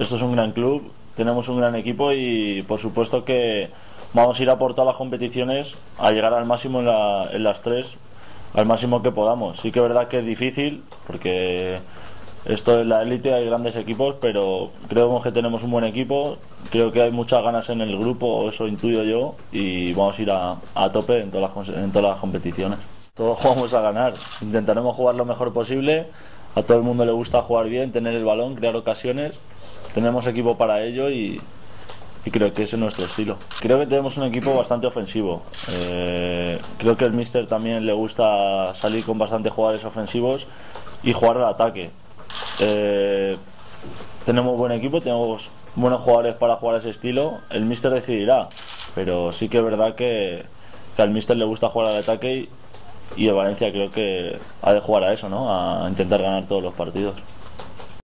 esto es un gran club, tenemos un gran equipo y por supuesto que vamos a ir a por todas las competiciones a llegar al máximo en las tres, al máximo que podamos. Sí que es verdad que es difícil porque esto es la élite, hay grandes equipos, pero creo que tenemos un buen equipo, creo que hay muchas ganas en el grupo, eso intuyo yo, y vamos a ir a tope en todas las competiciones. Todos jugamos a ganar, intentaremos jugar lo mejor posible, a todo el mundo le gusta jugar bien, tener el balón, crear ocasiones, tenemos equipo para ello y creo que ese es nuestro estilo. Creo que tenemos un equipo bastante ofensivo, creo que el míster también le gusta salir con bastantes jugadores ofensivos y jugar al ataque. Tenemos buen equipo, tenemos buenos jugadores para jugar a ese estilo, el míster decidirá, pero sí que es verdad que al míster le gusta jugar al ataque y el Valencia creo que ha de jugar a eso, ¿no? A intentar ganar todos los partidos.